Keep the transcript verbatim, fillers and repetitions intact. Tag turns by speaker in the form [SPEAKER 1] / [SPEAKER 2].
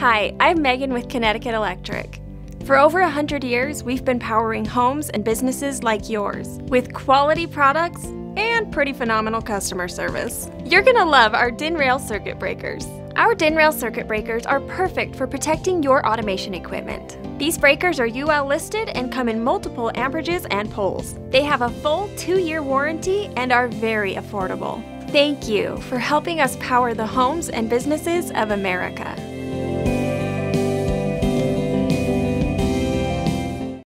[SPEAKER 1] Hi, I'm Megan with Connecticut Electric. For over one hundred years, we've been powering homes and businesses like yours with quality products and pretty phenomenal customer service. You're gonna love our D I N Rail circuit breakers. Our D I N Rail circuit breakers are perfect for protecting your automation equipment. These breakers are U L listed and come in multiple amperages and poles. They have a full two-year warranty and are very affordable. Thank you for helping us power the homes and businesses of America.